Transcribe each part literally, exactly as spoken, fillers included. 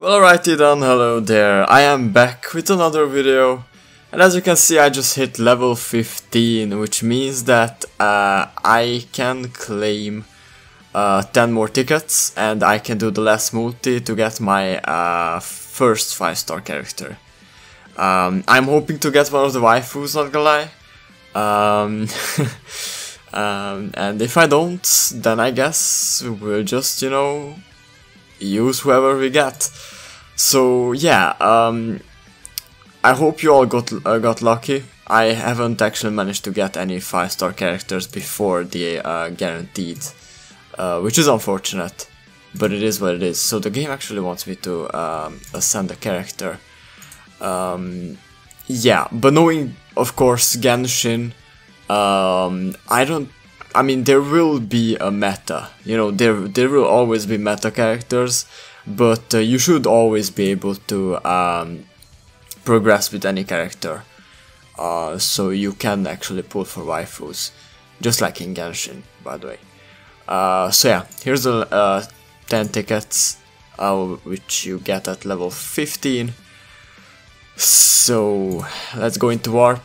Well, alrighty then, hello there, I am back with another video, and as you can see I just hit level fifteen, which means that uh, I can claim uh, ten more tickets, and I can do the last multi to get my uh, first five star character. Um, I'm hoping to get one of the waifus, not gonna lie, um, um, and if I don't, then I guess we'll just, you know, use whoever we get. So yeah, um, I hope you all got uh, got lucky. I haven't actually managed to get any five star characters before the uh, guaranteed, uh, which is unfortunate, but it is what it is. So the game actually wants me to um, ascend a character. Um, yeah, but knowing, of course, Genshin, um, I don't. I mean, there will be a meta. You know, there there will always be meta characters. But uh, you should always be able to um, progress with any character, uh, so you can actually pull for waifus, just like in Genshin, by the way. Uh, so yeah, here's the uh, ten tickets, uh, which you get at level fifteen. So let's go into Warp,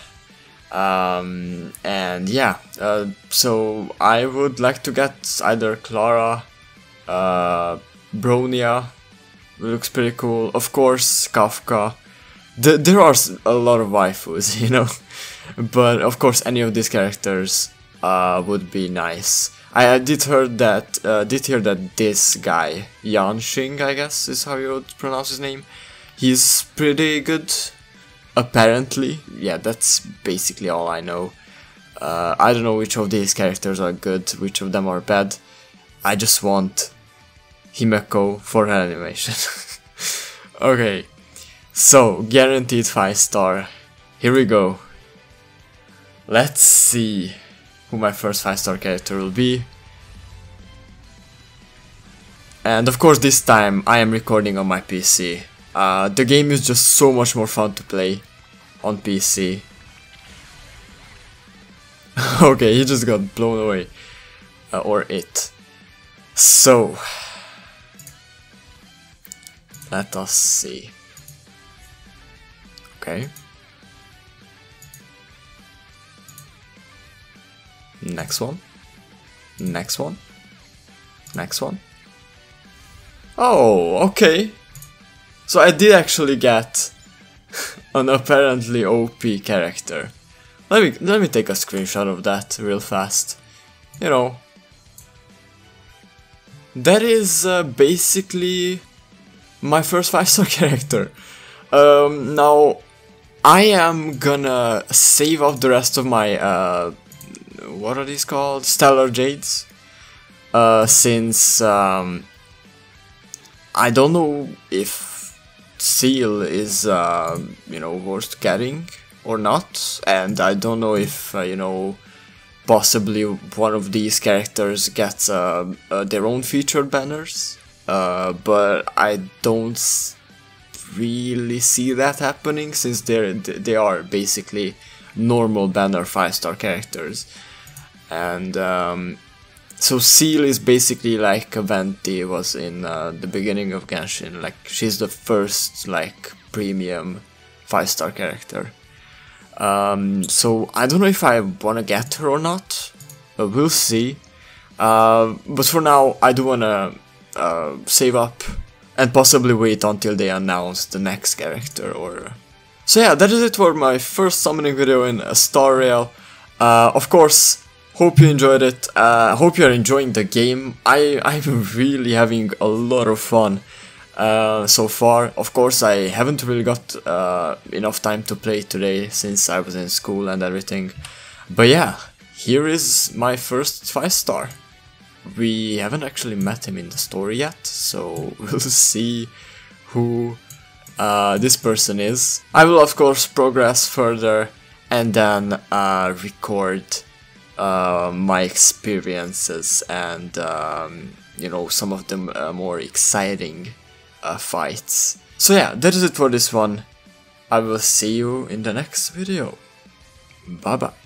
um, and yeah, uh, so I would like to get either Clara, uh, Bronya, looks pretty cool. Of course, Kafka. Th there are a lot of waifus, you know, but of course, any of these characters uh, would be nice. I, I did heard that, uh, did hear that this guy, Yanxing, I guess is how you would pronounce his name. He's pretty good, apparently. Yeah, that's basically all I know. Uh, I don't know which of these characters are good, which of them are bad. I just want Himeko for her animation. Okay, so guaranteed five star. Here we go. Let's see who my first five star character will be. And of course, this time I am recording on my P C. Uh, the game is just so much more fun to play on P C. Okay, he just got blown away. Uh, or it. So let us see. Okay. Next one. Next one. Next one. Oh, okay. So I did actually get an apparently O P character. Let me let me take a screenshot of that real fast. You know. That is uh, basically my first five star character. Um, now, I am gonna save up the rest of my, uh, what are these called? Stellar Jades. Uh, since, um, I don't know if Seal is, uh, you know, worth getting or not. And I don't know if, uh, you know, possibly one of these characters gets uh, uh, their own featured banners. Uh, but I don't really see that happening, since they're they are basically normal banner five star characters, and um, so Seal is basically like Venti was in uh, the beginning of Genshin. Like, she's the first like premium five star character. Um, so I don't know if I wanna get her or not. Uh, we'll see. Uh, but for now, I do wanna Uh, save up and possibly wait until they announce the next character. Or so yeah, that is it for my first summoning video in a Star Rail. Uh, of course, hope you enjoyed it. Uh, hope you are enjoying the game. I I'm really having a lot of fun uh, so far. Of course, I haven't really got uh, enough time to play today since I was in school and everything. But yeah, here is my first five star. We haven't actually met him in the story yet, so we'll see who uh, this person is. I will of course progress further and then uh, record uh, my experiences and um, you know, some of the uh, more exciting uh, fights. So yeah, that is it for this one. I will see you in the next video. Bye bye.